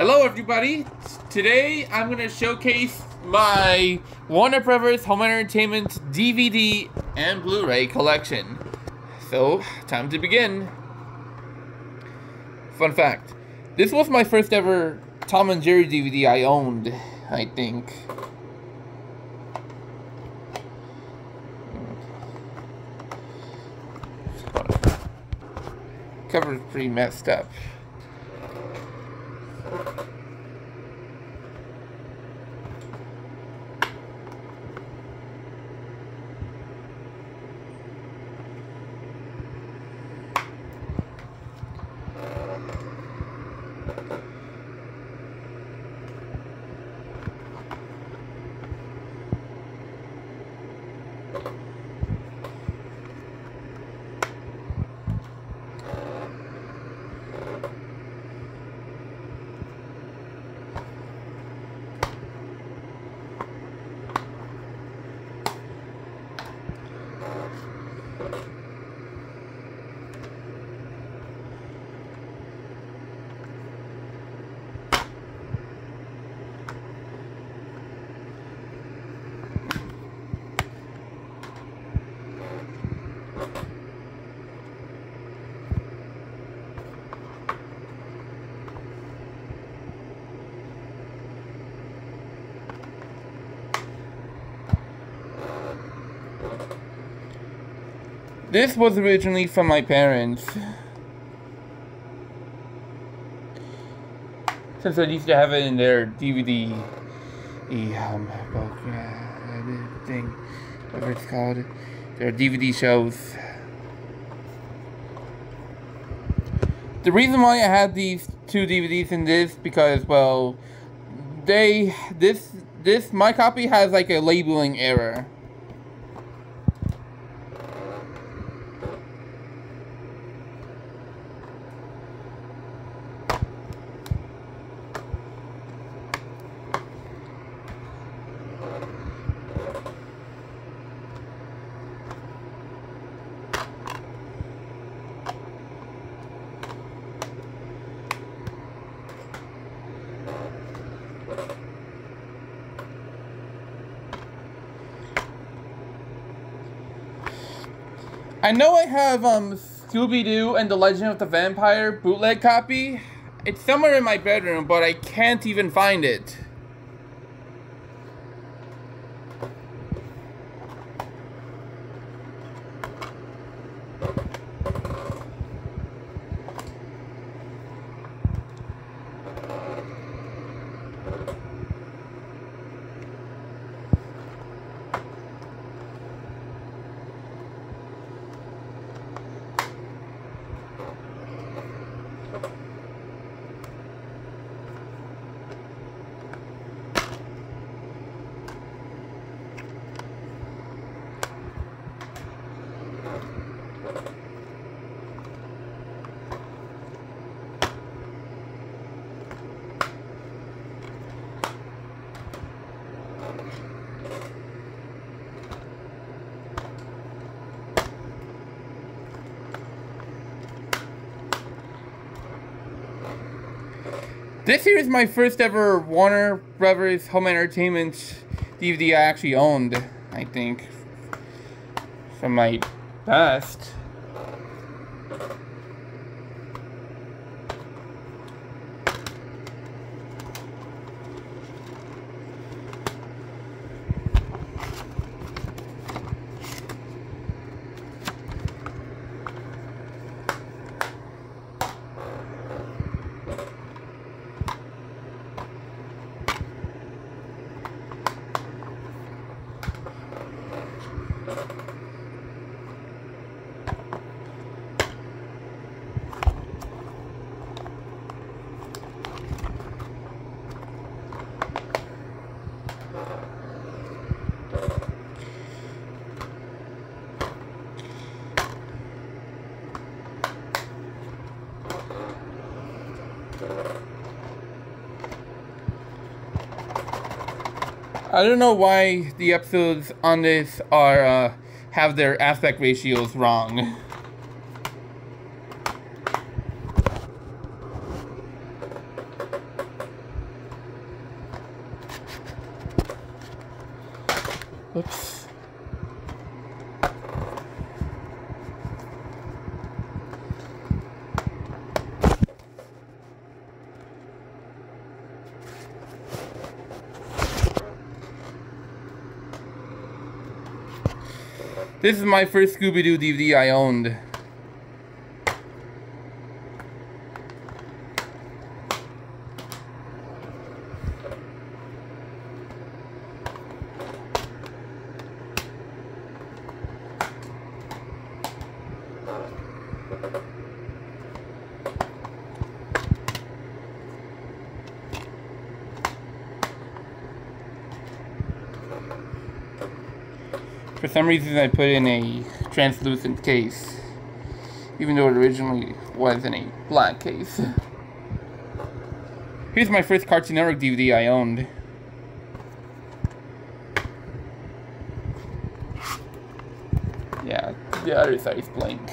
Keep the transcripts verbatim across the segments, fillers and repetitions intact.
Hello everybody! Today I'm going to showcase my Warner Brothers Home Entertainment D V D and Blu-ray collection. So, time to begin. Fun fact, this was my first ever Tom and Jerry D V D I owned, I think. Cover's pretty messed up. This was originally from my parents, since I used to have it in their D V D um, book, uh, thing, whatever it's called, their D V D shows. The reason why I had these two D V Ds in this, because, well, they, this, this, my copy has like a labeling error. I know I have um, Scooby-Doo and the Legend of the Vampire bootleg copy. It's somewhere in my bedroom, but I can't even find it. This here is my first ever Warner Brothers Home Entertainment D V D I actually owned, I think, from my past. I don't know why the episodes on this are uh, have their aspect ratios wrong. Oops. This is my first Scooby-Doo D V D I owned. For some reason I put in a translucent case, even though it originally was in a black case. Here's my first Cartoon Network D V D I owned. Yeah, the other side is blank.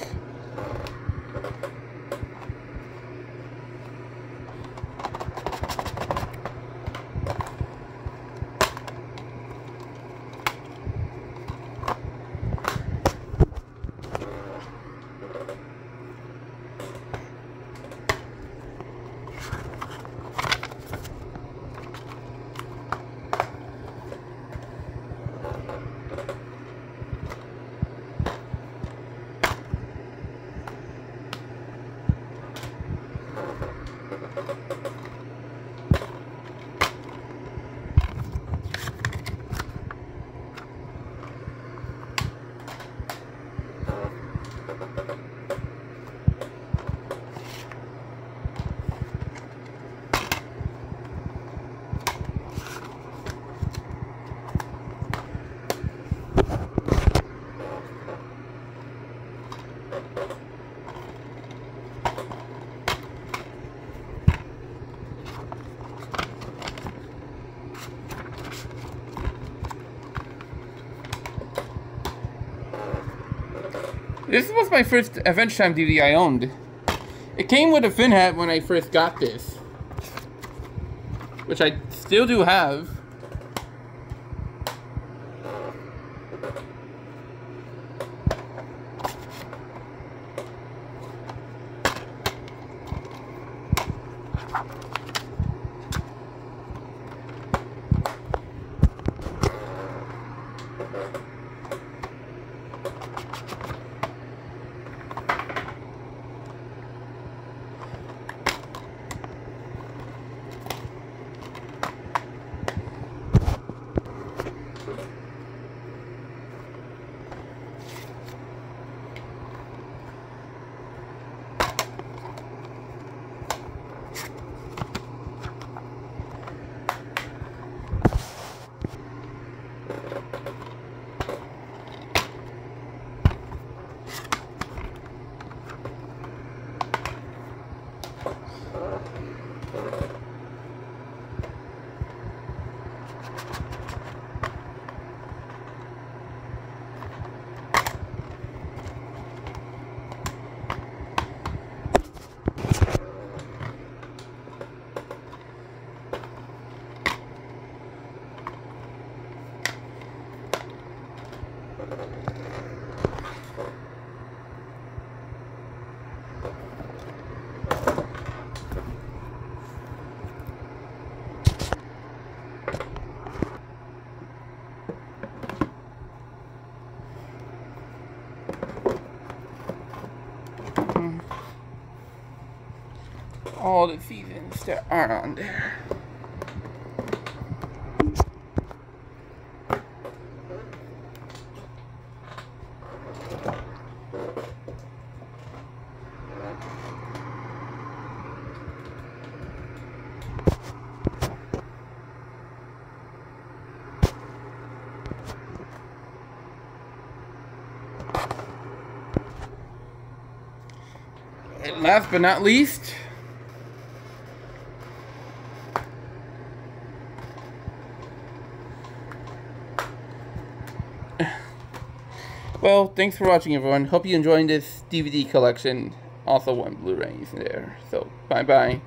This was my first Adventure Time D V D I owned. It came with a fin hat when I first got this, which I still do have. All the seasons that aren't on there. And last but not least, well, thanks for watching, everyone. Hope you enjoyed this D V D collection. Also one Blu-rays there. So, bye-bye.